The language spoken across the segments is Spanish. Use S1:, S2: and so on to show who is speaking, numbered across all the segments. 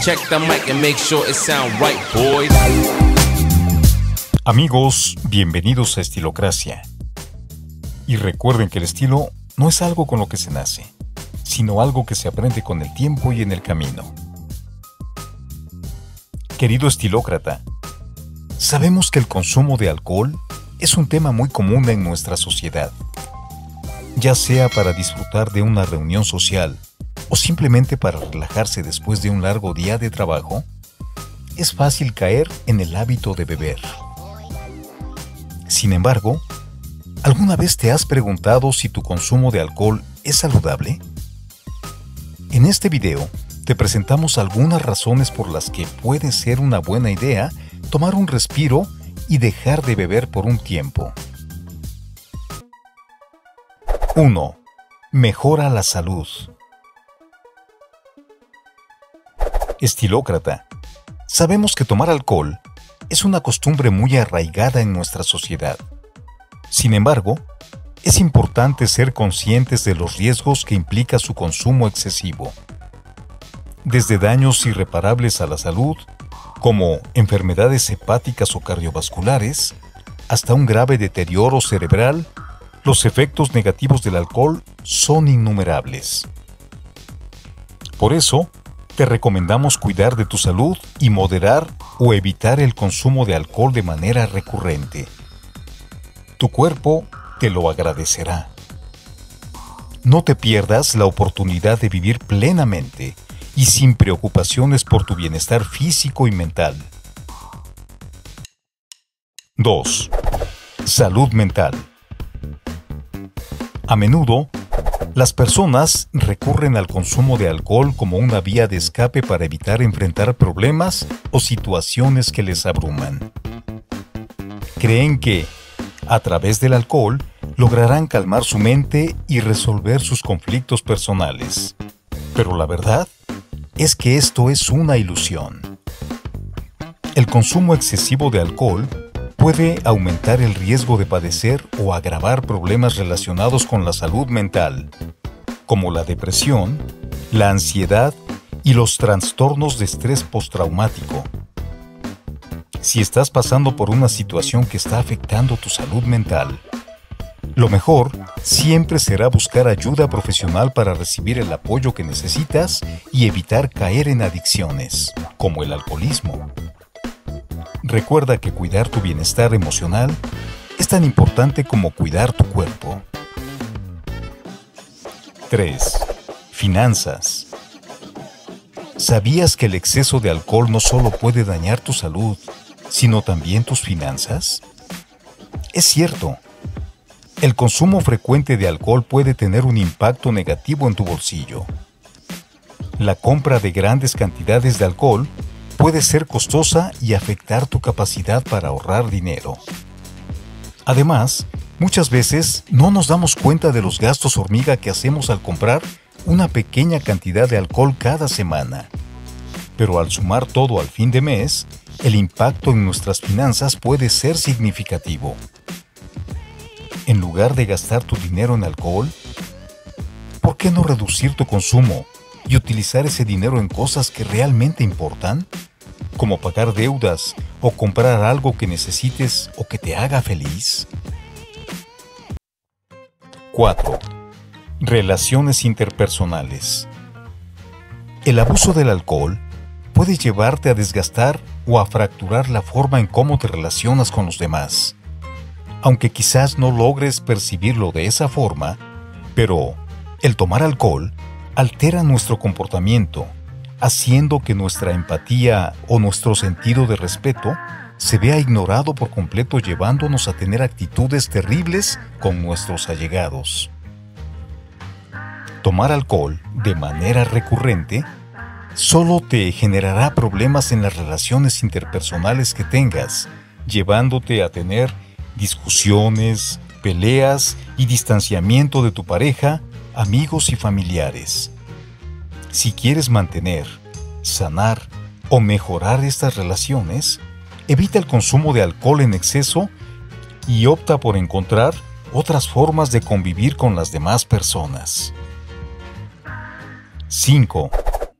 S1: Check the mic and make sure it sound right, boys.
S2: Amigos, bienvenidos a Estilocracia. Y recuerden que el estilo no es algo con lo que se nace, sino algo que se aprende con el tiempo y en el camino. Querido estilócrata, sabemos que el consumo de alcohol es un tema muy común en nuestra sociedad. Ya sea para disfrutar de una reunión social o simplemente para relajarse después de un largo día de trabajo, es fácil caer en el hábito de beber. Sin embargo, ¿alguna vez te has preguntado si tu consumo de alcohol es saludable? En este video te presentamos algunas razones por las que puede ser una buena idea tomar un respiro y dejar de beber por un tiempo. 1. Mejora la salud. Estilócrata, sabemos que tomar alcohol es una costumbre muy arraigada en nuestra sociedad. Sin embargo, es importante ser conscientes de los riesgos que implica su consumo excesivo. Desde daños irreparables a la salud, como enfermedades hepáticas o cardiovasculares, hasta un grave deterioro cerebral, los efectos negativos del alcohol son innumerables. Por eso, te recomendamos cuidar de tu salud y moderar o evitar el consumo de alcohol de manera recurrente. Tu cuerpo te lo agradecerá. No te pierdas la oportunidad de vivir plenamente y sin preocupaciones por tu bienestar físico y mental. 2. Salud mental. A menudo, las personas recurren al consumo de alcohol como una vía de escape para evitar enfrentar problemas o situaciones que les abruman. Creen que, a través del alcohol, lograrán calmar su mente y resolver sus conflictos personales. Pero la verdad es que esto es una ilusión. El consumo excesivo de alcohol puede aumentar el riesgo de padecer o agravar problemas relacionados con la salud mental, como la depresión, la ansiedad y los trastornos de estrés postraumático. Si estás pasando por una situación que está afectando tu salud mental, lo mejor siempre será buscar ayuda profesional para recibir el apoyo que necesitas y evitar caer en adicciones, como el alcoholismo. Recuerda que cuidar tu bienestar emocional es tan importante como cuidar tu cuerpo. 3. Finanzas. ¿Sabías que el exceso de alcohol no solo puede dañar tu salud, sino también tus finanzas? Es cierto. El consumo frecuente de alcohol puede tener un impacto negativo en tu bolsillo. La compra de grandes cantidades de alcohol puede ser costosa y afectar tu capacidad para ahorrar dinero. Además, muchas veces no nos damos cuenta de los gastos hormiga que hacemos al comprar una pequeña cantidad de alcohol cada semana. Pero al sumar todo al fin de mes, el impacto en nuestras finanzas puede ser significativo. En lugar de gastar tu dinero en alcohol, ¿por qué no reducir tu consumo y utilizar ese dinero en cosas que realmente importan? Como pagar deudas o comprar algo que necesites o que te haga feliz. 4. Relaciones interpersonales. El abuso del alcohol puede llevarte a desgastar o a fracturar la forma en cómo te relacionas con los demás. Aunque quizás no logres percibirlo de esa forma, pero el tomar alcohol altera nuestro comportamiento, haciendo que nuestra empatía o nuestro sentido de respeto se vea ignorado por completo, llevándonos a tener actitudes terribles con nuestros allegados. Tomar alcohol de manera recurrente solo te generará problemas en las relaciones interpersonales que tengas, llevándote a tener discusiones, peleas y distanciamiento de tu pareja, amigos y familiares. Si quieres mantener, sanar o mejorar estas relaciones, evita el consumo de alcohol en exceso y opta por encontrar otras formas de convivir con las demás personas. 5.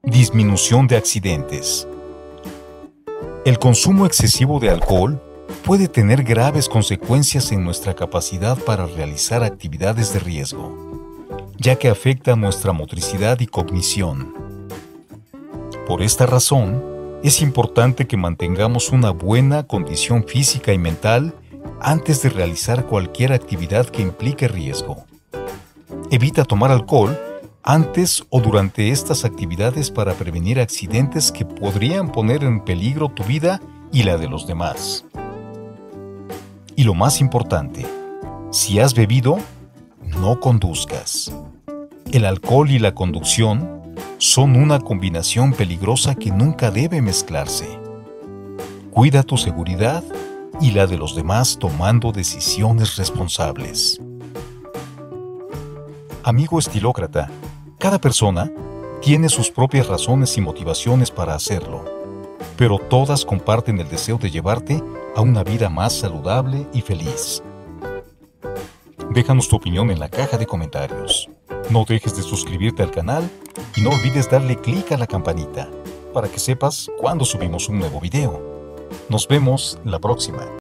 S2: Disminución de accidentes. El consumo excesivo de alcohol puede tener graves consecuencias en nuestra capacidad para realizar actividades de riesgo, ya que afecta nuestra motricidad y cognición. Por esta razón, es importante que mantengamos una buena condición física y mental antes de realizar cualquier actividad que implique riesgo. Evita tomar alcohol antes o durante estas actividades para prevenir accidentes que podrían poner en peligro tu vida y la de los demás. Y lo más importante, si has bebido, no conduzcas. El alcohol y la conducción son una combinación peligrosa que nunca debe mezclarse. Cuida tu seguridad y la de los demás tomando decisiones responsables. Amigo estilócrata, cada persona tiene sus propias razones y motivaciones para hacerlo, pero todas comparten el deseo de llevarte a una vida más saludable y feliz. Déjanos tu opinión en la caja de comentarios. No dejes de suscribirte al canal y no olvides darle clic a la campanita para que sepas cuando subimos un nuevo video. Nos vemos la próxima.